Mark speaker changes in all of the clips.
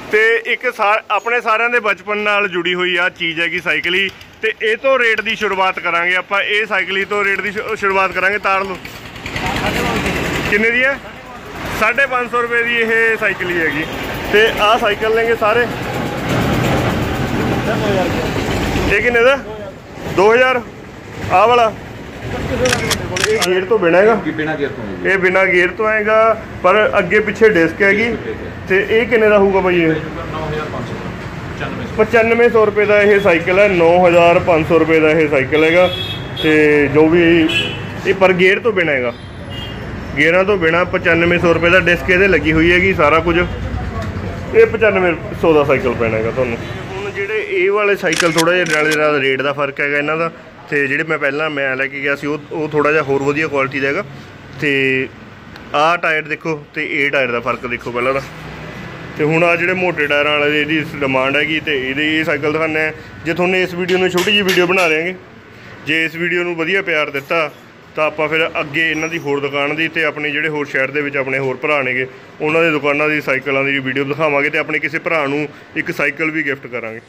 Speaker 1: ਤੇ ਇੱਕ ਆਪਣੇ ਸਾਰਿਆਂ ਦੇ ਬਚਪਨ ਨਾਲ ਜੁੜੀ ਹੋਈ ਆ ਚੀਜ਼ ਹੈਗੀ ਸਾਈਕਲ ਹੀ। ਤੇ ਇਹ ਤੋਂ ਰੇਟ ਦੀ ਸ਼ੁਰੂਆਤ ਕਰਾਂਗੇ ਆਪਾਂ। ਇਹ ਸਾਈਕਲ ਹੀ ਤੋਂ ਰੇਟ ਦੀ ਸ਼ੁਰੂਆਤ ਕਰਾਂਗੇ। ਤਾਰ ਲਓ ਕਿੰਨੇ ਦੀ ਹੈ? 550 रुपए ਦੀ ਇਹ ਸਾਈਕਲ ਹੀ ਹੈਗੀ। ਤੇ ਆਹ ਸਾਈਕਲ ਲੈਂਗੇ ਸਾਰੇ। ਇਹ ਕਿੰਨੇ ਦਾ? 2000। ਆਹ ਵਾਲਾ ਇਹ ਗੇਅਰ ਤੋਂ ਬਿਨਾਂ ਹੈਗਾ। ਇਹ ਬਿਨਾਂ ਗੇਅਰ ਤੋਂ ਆਏਗਾ ਪਰ ਅੱਗੇ ਪਿੱਛੇ ਡਿਸਕ ਹੈਗੀ। ਤੇ ਇਹ ਕਿੰਨੇ ਦਾ ਹੋਊਗਾ ਬਾਈ? ਇਹ 9500 रुपए ਦਾ ਇਹ ਸਾਈਕਲ ਹੈ। 9500 रुपए ਦਾ ਇਹ ਸਾਈਕਲ ਹੈਗਾ। ਤੇ ਜੋ ਵੀ ਇਹ ਪਰ ਗੇਅਰ ਤੋਂ ਬਿਨਾਂ ਹੈਗਾ। ਗੇਅਰਾਂ ਤੋਂ ਬਿਨਾਂ 9500 रुपए ਦਾ ਡਿਸਕ ਇਹਦੇ ਲੱਗੀ ਹੋਈ ਹੈਗੀ। ਸਾਰਾ ਕੁਝ ਇਹ 9500 ਦਾ ਸਾਈਕਲ ਪੈਣਾ ਹੈਗਾ ਤੁਹਾਨੂੰ। ਹੁਣ ਜਿਹੜੇ ਇਹ ਵਾਲੇ ਸਾਈਕਲ ਥੋੜ੍ਹਾ ਜਿਹਾ ਨਾਲੇ ਰੇਟ ਦਾ ਫਰਕ ਹੈਗਾ ਇਹਨਾਂ ਦਾ। ਤੇ ਜਿਹੜੇ ਮੈਂ ਪਹਿਲਾਂ ਲੈ ਕੇ ਗਿਆ ਸੀ ਉਹ ਥੋੜ੍ਹਾ ਜਿਹਾ ਹੋਰ ਵਧੀਆ ਕੁਆਲਿਟੀ ਦਾ ਹੈਗਾ। ਤੇ ਆਹ ਟਾਇਰ ਦੇਖੋ ਤੇ ਇਹ ਟਾਇਰ ਦਾ ਫਰਕ ਦੇਖੋ ਪਹਿਲਾਂ ਦਾ। ਤੇ ਹੁਣ ਆ ਜਿਹੜੇ ਮੋਟੇ ਟਾਇਰਾਂ ਵਾਲੇ ਇਹਦੀ ਡਿਮਾਂਡ ਹੈਗੀ। ਤੇ ਇਹਦੇ ਇਹ ਸਾਈਕਲ ਦਿਖਾਉਂਦੇ ਆ। ਜੇ ਤੁਹਾਨੂੰ ਇਸ ਵੀਡੀਓ ਨੂੰ ਛੋਟੀ ਜਿਹੀ ਵੀਡੀਓ ਬਣਾ ਦਿਆਂਗੇ। ਜੇ ਇਸ ਵੀਡੀਓ ਨੂੰ ਵਧੀਆ ਪਿਆਰ ਦਿੱਤਾ ਤਾਂ ਆਪਾਂ ਫਿਰ ਅੱਗੇ ਇਹਨਾਂ ਦੀ ਹੋਰ ਦੁਕਾਨ ਦੀ ਤੇ ਆਪਣੇ ਜਿਹੜੇ ਹੋਰ ਸ਼ਹਿਰ ਦੇ ਵਿੱਚ ਆਪਣੇ ਹੋਰ ਭਰਾ ਨੇਗੇ ਉਹਨਾਂ ਦੀ ਦੁਕਾਨਾਂ ਦੀ ਸਾਈਕਲਾਂ ਦੀ ਵੀਡੀਓ ਦਿਖਾਵਾਂਗੇ। ਤੇ ਆਪਣੇ ਕਿਸੇ ਭਰਾ ਨੂੰ ਇੱਕ ਸਾਈਕਲ ਵੀ ਗਿਫਟ ਕਰਾਂਗੇ।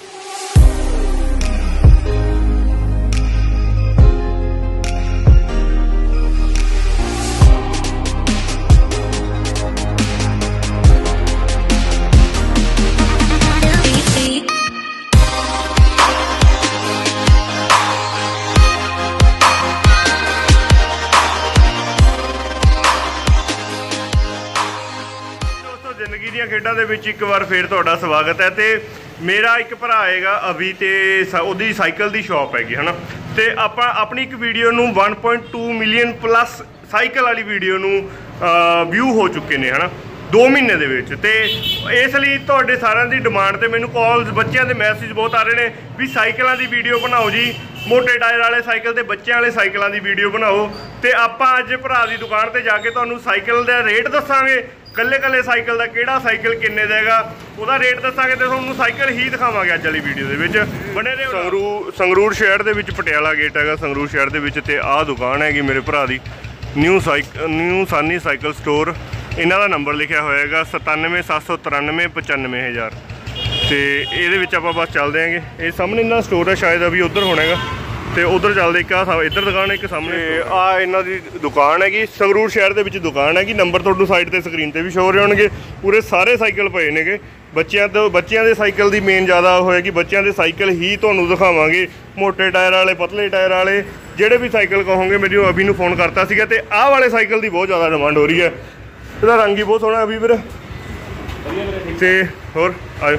Speaker 1: ਜ਼ਿੰਦਗੀ ਦੀਆਂ ਖੇਡਾਂ ਦੇ ਵਿੱਚ ਇੱਕ ਵਾਰ ਫੇਰ ਤੁਹਾਡਾ ਸਵਾਗਤ ਹੈ। ਤੇ ਮੇਰਾ ਇੱਕ ਭਰਾ ਹੈਗਾ ਅਭੀ ਤੇ ਉਹਦੀ ਸਾਈਕਲ ਦੀ ਸ਼ਾਪ ਹੈਗੀ ਹੈ ਨਾ। ਤੇ ਆਪਾਂ ਆਪਣੀ ਇੱਕ ਵੀਡੀਓ ਨੂੰ 1.2 ਮਿਲੀਅਨ ਪਲੱਸ ਸਾਈਕਲ ਵਾਲੀ ਵੀਡੀਓ ਨੂੰ ਵਿਊ ਹੋ ਚੁੱਕੇ ਨੇ ਹੈ ਨਾ 2 ਮਹੀਨੇ ਦੇ ਵਿੱਚ। ਤੇ ਇਸ ਲਈ ਤੁਹਾਡੇ ਸਾਰਿਆਂ ਦੀ ਡਿਮਾਂਡ ਤੇ ਮੈਨੂੰ ਕਾਲਸ ਬੱਚਿਆਂ ਦੇ ਮੈਸੇਜ ਬਹੁਤ ਆ ਰਹੇ ਨੇ ਵੀ ਸਾਈਕਲਾਂ ਦੀ ਵੀਡੀਓ ਬਣਾਓ ਜੀ। ਮੋਟੇ ਟਾਇਰ ਵਾਲੇ ਸਾਈਕਲ ਤੇ ਬੱਚਿਆਂ ਵਾਲੇ ਸਾਈਕਲਾਂ ਦੀ ਵੀਡੀਓ ਬਣਾਓ। ਤੇ ਆਪਾਂ ਅੱਜ ਭਰਾ ਦੀ ਦੁਕਾਨ ਤੇ ਜਾ ਕੇ ਤੁਹਾਨੂੰ ਸਾਈਕਲ ਦਾ ਰੇਟ ਦੱਸਾਂਗੇ। ਕੱਲੇ ਸਾਈਕਲ ਦਾ ਕਿਹੜਾ ਸਾਈਕਲ ਕਿੰਨੇ ਦਾ ਹੈਗਾ ਉਹਦਾ ਰੇਟ ਦੱਸਾਂਗੇ। ਤੇ ਤੁਹਾਨੂੰ ਸਾਈਕਲ ਹੀ ਦਿਖਾਵਾਂਗੇ ਅੱਜ ਵਾਲੀ ਵੀਡੀਓ ਦੇ ਵਿੱਚ। ਬਣੇ ਰਹੋ। ਸੰਗਰੂਰ ਸ਼ਹਿਰ ਦੇ ਵਿੱਚ ਪਟਿਆਲਾ ਗੇਟ ਹੈਗਾ ਸੰਗਰੂਰ ਸ਼ਹਿਰ ਦੇ ਵਿੱਚ। ਤੇ ਆਹ ਦੁਕਾਨ ਹੈਗੀ ਮੇਰੇ ਭਰਾ ਦੀ ਨਿਊ ਸਾਨੀ ਸਾਈਕਲ ਸਟੋਰ। ਇਹਨਾਂ ਦਾ ਨੰਬਰ ਲਿਖਿਆ ਹੋਇਆ ਹੈਗਾ 97793 95000। ਤੇ ਇਹਦੇ ਵਿੱਚ ਆਪਾਂ ਬਸ ਚੱਲਦੇ ਆਂਗੇ। ਇਹ ਸਾਹਮਣੇ ਇਹਨਾਂ ਦਾ ਸਟੋਰ ਹੈ ਸ਼ਾਇਦ ਅਭੀ ਉੱਧਰ ਹੋਣਾ ਹੈਗਾ। ਤੇ ਉਧਰ ਚੱਲਦੇ ਇੱਕ ਇੱਧਰ ਦੁਕਾਨ ਹੈ ਇੱਕ ਸਾਹਮਣੇ। ਆ ਇਹਨਾਂ ਦੀ ਦੁਕਾਨ ਹੈਗੀ ਸੰਗਰੂਰ ਸ਼ਹਿਰ ਦੇ ਵਿੱਚ ਦੁਕਾਨ ਹੈਗੀ। ਨੰਬਰ ਤੁਹਾਨੂੰ ਸਾਈਡ ਤੇ ਸਕਰੀਨ ਤੇ ਵੀ ਸ਼ੋ ਹੋ ਰਹੇ ਹੋਣਗੇ। ਪੂਰੇ ਸਾਰੇ ਸਾਈਕਲ ਪਏ ਨੇਗੇ। ਬੱਚਿਆਂ ਦੇ ਸਾਈਕਲ ਦੀ ਮੇਨ ਜ਼ਿਆਦਾ ਹੋਏਗੀ। ਬੱਚਿਆਂ ਦੇ ਸਾਈਕਲ ਹੀ ਤੁਹਾਨੂੰ ਦਿਖਾਵਾਂਗੇ। ਮੋਟੇ ਟਾਇਰ ਵਾਲੇ ਪਤਲੇ ਟਾਇਰ ਵਾਲੇ ਜਿਹੜੇ ਵੀ ਸਾਈਕਲ ਕਹੋਗੇ। ਮੈਨੂੰ ਅਭੀ ਨੂੰ ਫੋਨ ਕਰਤਾ ਸੀਗਾ। ਤੇ ਆਹ ਵਾਲੇ ਸਾਈਕਲ ਦੀ ਬਹੁਤ ਜ਼ਿਆਦਾ ਡਿਮਾਂਡ ਹੋ ਰਹੀ ਹੈ। ਇਹਦਾ ਰੰਗ ਹੀ ਬਹੁਤ ਸੋਹਣਾ ਅਭੀ ਵੀਰ। ਤੇ ਹੋਰ ਆਇਓ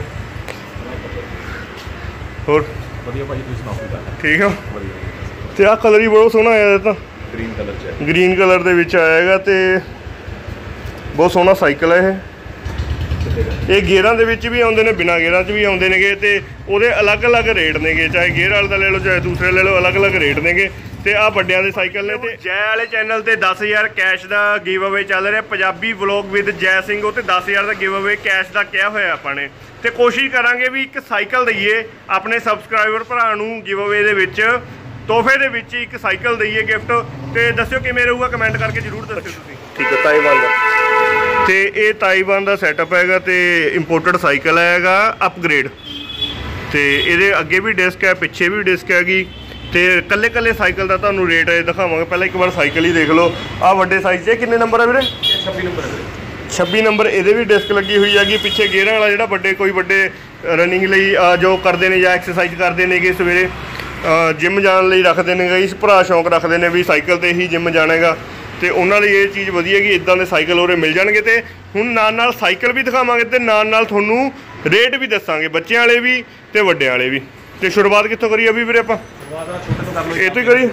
Speaker 1: ਹੋਰ
Speaker 2: ਵਧੀਆ ਭਾਜੀ ਤੁਸੀਂ ਸੁਣਾਓ?
Speaker 1: ਠੀਕ ਆ। ਤੇ ਆਹ ਕਲਰ ਹੀ ਬਹੁਤ ਸੋਹਣਾ ਆਇਆ। ਤਾਂ ਗ੍ਰੀਨ ਕਲਰ ਦੇ ਵਿੱਚ ਆਇਆ ਹੈਗਾ। ਤੇ ਬਹੁਤ ਸੋਹਣਾ ਸਾਈਕਲ ਹੈ ਇਹ ਗੇਅਰਾਂ ਦੇ ਵਿੱਚ ਵੀ ਆਉਂਦੇ ਨੇ ਬਿਨਾਂ ਗੇਅਰਾਂ 'ਚ ਵੀ ਆਉਂਦੇ ਨੇਗੇ। ਤੇ ਉਹਦੇ ਅਲੱਗ-ਅਲੱਗ ਰੇਟ ਨੇਗੇ। ਚਾਹੇ ਗੇਅਰ ਵਾਲੇ ਦਾ ਲੈ ਲਓ ਚਾਹੇ ਦੂਸਰੇ ਲੈ ਲਓ ਅਲੱਗ-ਅਲੱਗ ਰੇਟ ਨੇਗੇ। ਤੇ ਆਹ ਵੱਡਿਆਂ ਦੇ ਸਾਈਕਲ ਨੇ। ਤੇ ਜੈ ਵਾਲੇ ਚੈਨਲ ਤੇ 10000 ਕੈਸ਼ ਦਾ ਗਿਵ ਅਵੇ ਚੱਲ ਰਿਹਾ। Punjabi vlog with Jai Singh. ਉਹ ਤੇ 10000 ਦਾ ਗਿਵ ਅਵੇ ਕੈਸ਼ ਦਾ ਕਿਹਾ ਹੋਇਆ ਆਪਾਂ ਨੇ। ਤੇ ਕੋਸ਼ਿਸ਼ ਕਰਾਂਗੇ ਵੀ ਇੱਕ ਸਾਈਕਲ ਦਈਏ ਆਪਣੇ ਸਬਸਕ੍ਰਾਈਬਰ ਭਰਾ ਨੂੰ ਗਿਵ ਅਵੇ ਦੇ ਵਿੱਚ ਤੋਹਫੇ ਦੇ ਵਿੱਚ ਇੱਕ ਸਾਈਕਲ ਦਈਏ ਗਿਫਟ। ਤੇ ਦੱਸਿਓ ਕਿਵੇਂ ਰਹੂਗਾ ਕਮੈਂਟ ਕਰਕੇ ਜ਼ਰੂਰ ਦੱਸਿਓ ਤੁਸੀਂ। ਠੀਕ ਹੈ ਤਾਈਵਾਨ ਦਾ। ਤੇ ਇਹ ਤਾਈਵਾਨ ਦਾ ਸੈਟਅਪ ਹੈਗਾ। ਤੇ ਇੰਪੋਰਟਡ ਸਾਈਕਲ ਹੈਗਾ ਅਪਗ੍ਰੇਡ। ਤੇ ਇਹਦੇ ਅੱਗੇ ਵੀ ਡਿਸਕ ਹੈ ਪਿੱਛੇ ਵੀ ਡਿਸਕ ਹੈਗੀ। ਤੇ ਕੱਲੇ ਸਾਈਕਲ ਦਾ ਤੁਹਾਨੂੰ ਰੇਟ ਦਿਖਾਵਾਂਗੇ। ਪਹਿਲਾਂ ਇੱਕ ਵਾਰ ਸਾਈਕਲ ਹੀ ਦੇਖ ਲਓ। ਆਹ ਵੱਡੇ ਸਾਈਜ਼ 'ਚ ਕਿੰਨੇ ਨੰਬਰ ਹੈ ਵੀਰੇ?
Speaker 2: 26 ਨੰਬਰ ਹੈ।
Speaker 1: 26 ਨੰਬਰ। ਇਹਦੇ ਵੀ ਡਿਸਕ ਲੱਗੀ ਹੋਈ ਹੈਗੀ। ਪਿੱਛੇ ਗੇਅਰਾਂ ਵਾਲਾ ਜਿਹੜਾ ਕੋਈ ਵੱਡੇ ਰਨਿੰਗ ਲਈ ਜੋ ਕਰਦੇ ਨੇ ਜਾਂ ਐਕਸਰਸਾਈਜ਼ ਕਰਦੇ ਨੇਗੇ ਸਵੇਰੇ ਜਿੰਮ ਜਾਣ ਲਈ ਰੱਖਦੇ ਨੇ। ਕਈ ਭਰਾ ਸ਼ੌਂਕ ਰੱਖਦੇ ਨੇ ਵੀ ਸਾਈਕਲ 'ਤੇ ਹੀ ਜਿੰਮ ਜਾਣਾ ਹੈਗਾ। ਤੇ ਉਹਨਾਂ ਲਈ ਇਹ ਚੀਜ਼ ਵਧੀਆ ਕਿ ਇੱਦਾਂ ਦੇ ਸਾਈਕਲ ਉਰੇ ਮਿਲ ਜਾਣਗੇ। ਤੇ ਹੁਣ ਨਾਲ ਸਾਈਕਲ ਵੀ ਦਿਖਾਵਾਂਗੇ ਤੇ ਨਾਲ ਤੁਹਾਨੂੰ ਰੇਟ ਵੀ ਦੱਸਾਂਗੇ ਬੱਚਿਆਂ ਵਾਲੇ ਵੀ ਤੇ ਵੱਡਿਆਂ ਵਾਲੇ ਵੀ। ਤੇ ਸ਼ੁਰੂਆਤ ਕਿੱਥੋਂ ਕਰੀਏ ਅਭੀ ਵੀਰੇ ਆਪਾਂ? ਇਹ ਤੋਂ ਹੀ ਕਰੀਏ।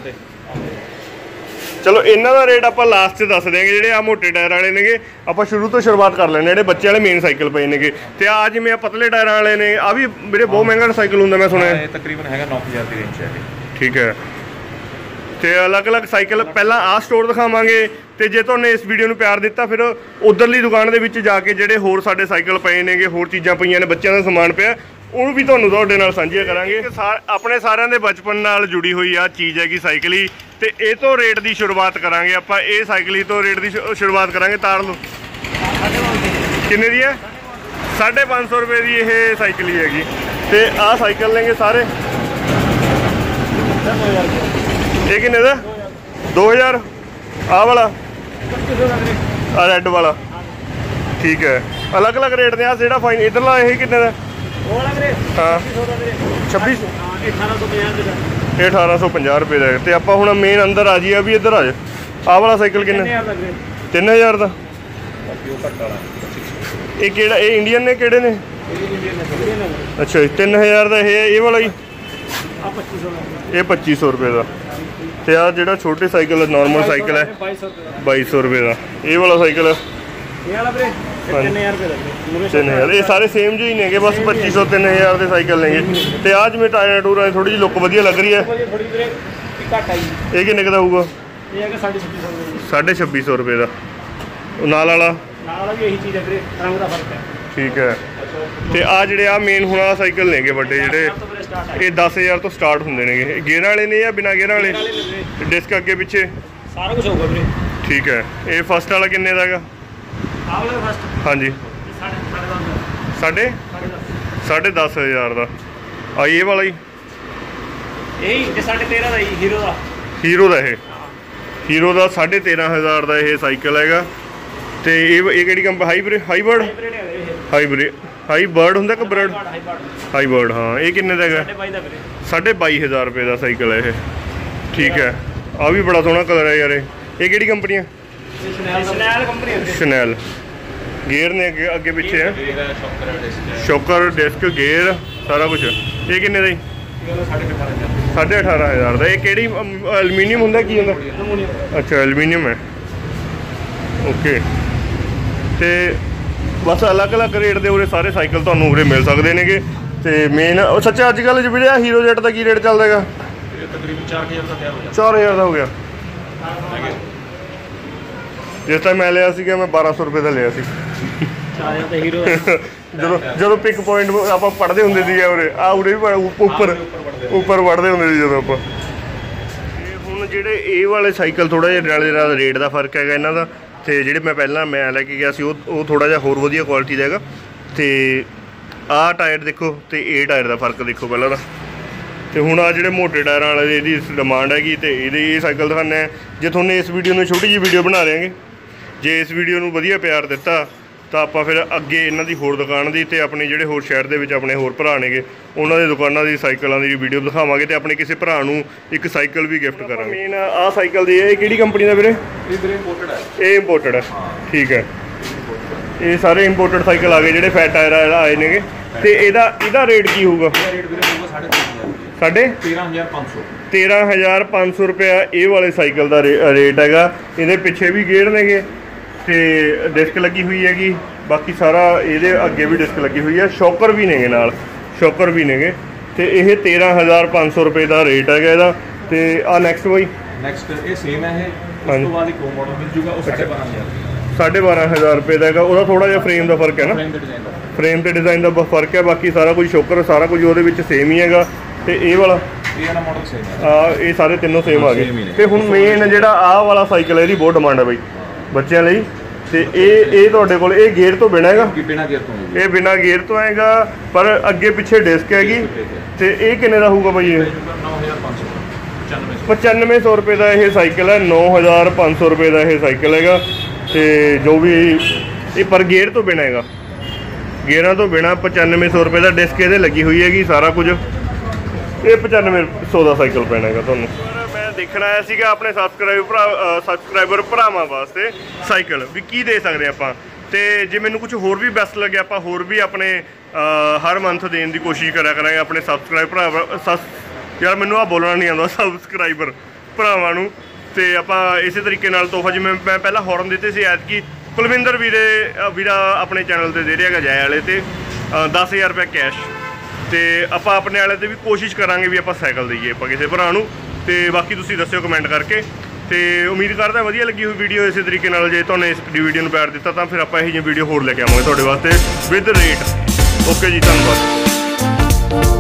Speaker 1: ਚਲੋ ਇਹਨਾਂ ਦਾ ਰੇਟ ਆਪਾਂ ਲਾਸਟ 'ਚ ਦੱਸ ਦਿਆਂਗੇ। ਜਿਹੜੇ ਆ ਮੋਟੇ ਟਾਇਰ ਵਾਲੇ ਨੇਗੇ ਆਪਾਂ ਸ਼ੁਰੂ ਤੋਂ ਸ਼ੁਰੂਆਤ ਕਰ ਲੈਣੇ। ਜਿਹੜੇ ਬੱਚੇ ਵਾਲੇ ਮੇਨ ਸਾਈਕਲ ਪਏ ਨੇਗੇ। ਤੇ ਆ ਜਿਵੇਂ ਆ ਪਤਲੇ ਟਾਇਰਾਂ ਵਾਲੇ ਨੇ ਆ ਵੀ ਵੀਰੇ ਬਹੁਤ ਮਹਿੰਗਾ ਸਾਈਕਲ ਹੁੰਦਾ ਮੈਂ ਸੁਣਿਆ।
Speaker 2: ਇਹ ਤਕਰੀਬਨ ਹੈਗਾ 9000 ਦੀ ਰੇਂਜ ਹੈ।
Speaker 1: ਠੀਕ ਹੈ। ਤੇ ਅਲੱਗ-ਅਲੱਗ ਸਾਈਕਲ ਪਹਿਲਾਂ ਆਹ ਸਟੋਰ ਦਿਖਾਵਾਂਗੇ। ਤੇ ਜੇ ਤੁਹਾਨੂੰ ਇਸ ਵੀਡੀਓ ਨੂੰ ਪਿਆਰ ਦਿੱਤਾ ਫਿਰ ਉਧਰਲੀ ਦੁਕਾਨ ਦੇ ਵਿੱਚ ਜਾ ਕੇ ਜਿਹੜੇ ਹੋਰ ਸਾਡੇ ਸਾਈਕਲ ਪਏ ਨੇਗੇ ਹੋਰ ਚੀਜ਼ਾਂ ਪਈਆਂ ਨੇ ਬੱਚਿਆਂ ਦਾ ਸਮਾਨ ਪਿਆ ਉਹ ਵੀ ਤੁਹਾਨੂੰ ਤੁਹਾਡੇ ਨਾਲ ਸਾਂਝੀਆਂ ਕਰਾਂਗੇ। ਆਪਣੇ ਸਾਰਿਆਂ ਦੇ ਬਚਪਨ ਨਾਲ ਜੁੜੀ ਹੋਈ ਆ ਚੀਜ਼ ਹੈਗੀ ਸਾਈਕਲ ਹੀ। ਤੇ ਇਹ ਤੋਂ ਰੇਟ ਦੀ ਸ਼ੁਰੂਆਤ ਕਰਾਂਗੇ ਆਪਾਂ। ਇਹ ਸਾਈਕਲ ਹੀ ਤੋਂ ਰੇਟ ਦੀ ਸ਼ੁਰੂਆਤ ਕਰਾਂਗੇ। ਤਾਰ ਲਓ ਕਿੰਨੇ ਦੀ ਹੈ? 550 रुपए की ये साइकिल ही हैगी। तो आ साइकिल लेंगे सारे ये किन्ने दा 2000 आ वाला आ रेड वाला ठीक है अलग अलग रेट ने जो फाइन इधरला ये किन्ने दा हाँ 26 1850 रुपये का। तो आप हूँ मेन अंदर आ जाइए भी इधर आ जाए आ वाला साइकिल किन्ने 3000 का ये इंडियन ने केड़े ने अच्छा 3000 का ये वाला ही ये 2500 रुपये का। तो आ जो छोटे साइकिल नॉर्मल साइकिल है 2200 रुपये का। ये वाला साइकिल 3000 ये सारे सेम जो ही ने बस 2500 3000 के साइकिल लेंगे। तो आज में टायर टूर थोड़ी जी लुक वधिया लग रही है। ये किन्ने का होगा 2650 रुपये का नाल वाला ठीक है। तो आ जोड़े आ मेन हुण आ साइकिल लेंगे बड़े जोड़े ये 10,000 तो स्टार्ट होंगे ने गेयर वाले ने या बिना गेयर वाले डिस्क अगे पिछे सारा कुछ होगा ठीक है। ये फर्स्ट वाला किन्ने दा है हाँ जी 10,500 का आ ये वाला ही हीरो का हीरो का 13,500 का ये साइकिल है। तो ये कि कंपनी हाई बर्ड होंगे कि बर्ड हाई बर्ड हाँ ये किन्ने का है 22,500 रुपये का साइकिल है ये ठीक है। आ भी बड़ा सोहना कलर है यार ये कि कंपनी है शनैल गेयर ने अगे पिछे है शॉकर डिस्क गेयर सारा कुछ ये किन्ने का 18,500 का। ये कि एलूमीनियम होंगे की होंगे अच्छा एलूमीनियम है ओके। तो बस अलग अलग रेट के उरे सारे साइकिल तो उरे मिल सकते हैं। तो मेन सच्चा अजकल जो भी हीरो जेट का की रेट चलता है 4,000 का हो गया। जिस टाइम मैं लिया मैं 1200 रुपये का लिया जो पिक पॉइंट आप पढ़ते होंगे थे उरे आ उरे भी उपर उपर पढ़ते होंगे जो आप हूँ जोड़े ये वाले साइकिल थोड़ा जिहा रेट का फर्क है इन्हों का। तो जोड़े मैं पहला मैं लैके गया वो थोड़ा जहा होर वधिया क्वालिटी का हैगा। तो आ टायर देखो तो ये टायर का फर्क देखो पहला का। तो हूँ आ जोड़े मोटे टायर वाले ये डिमांड हैगी। तो ये साइकिल दिखाने जो थोड़े इस वीडियो में छोटी जी वीडियो बना देंगे जे इस वीडियो में वधिया प्यार दिता तो आप फिर अगे इन्हों की होर दुकान की तो अपने जोड़े होर शहर के अपने होर भरा ने उन्होंने दुकानों की साइकिलों की वीडियो दिखावे तो अपने किसी भरा एक साइकिल भी गिफ्ट करा। मेन आ साइकिल दी है कि कंपनी का वीरे ये इंपोर्टेड है ठीक है। ये सारे इंपोर्टेड साइकिल आ गए जोड़े फैट टायर आए ने। तो यदा रेट की होगा 13,500 रुपया ये वाले साइकिल का रेट है। ये पिछे भी गेयर ने तो डिस्क लगी हुई हैगी बाकी सारा ये अगे भी डिस्क लगी हुई है शॉकर भी ने नाल शॉकर भी ने। तो यह 13,500 रुपये का रेट है इसका। तो आ नैक्सट भाई
Speaker 2: नेक्स्ट ये सेम है उस तो बाद एक मॉडल मिल जूगा वो
Speaker 1: 12,500 रुपये का है। वह थोड़ा जिहा फ्रेम का फर्क है ना फ्रेम तो डिज़ाइन का फर्क है बाकी सारा कुछ शॉकर सारा कुछ वो सेम ही है। तो ये वाला
Speaker 2: मॉडल सेम है
Speaker 1: ये सारे तीनों सेम आ गए। तो हुण मेन जिहड़ा आ वाला साइकिल है बहुत डिमांड है बई बच्चों लिए। तो ये तुहाडे कोल ये गेयर तो बिना हैगा ये बिना गेयर तो हैगा पर अगे पिछे डिस्क हैगी। तो ये किन्ने दा होगा बई ये 9500 रुपये का यह साइकिल है 9,500 रुपये का यह साइकिल है। तो जो भी ये पर गेयर तो बिना हैगा गेयरों तो बिना 9500 रुपये का डिस्क ये लगी हुई हैगी सारा कुछ ये 9500 का साइकिल पैना है तुहानूं। मैं देखना आया सीगा अपने सबसक्राइबर भरावां वास्ते साइकिल भी की दे सकते आपां। तो जे मैनूं कुछ होर भी बेस्ट लगे आप होर भी अपने हर मंथ देने की कोशिश करा करांगे अपने सबसक्राइब भरा यार मैनूं आ बोलना नहीं आता सबसक्राइबर भरावां नूं। तो आपां इस तरीके नाल तोहफा जिवें मैं पहला हॉर्न दिते सी ऐतकी कुलविंदर वीरा अपने चैनल पर दे रहा है जय वाले तो 10,000 रुपये कैश। तो आपां अपने वाले भी कोशिश करांगे भी आपां साइकिल दईए आपां किसी भरा नूं। तो बाकी तुसीं दस्सिओ कमेंट करके। तो उम्मीद करदा वधिया लगी हुई वीडियो इस तरीके नाल जे तुहानूं इस वीडियो नूं प्यार दित्ता तां फिर आपां इहो जी वीडियो होर लेके आवांगे तुहाडे वास्ते विद रेट। ओके जी धन्नवाद।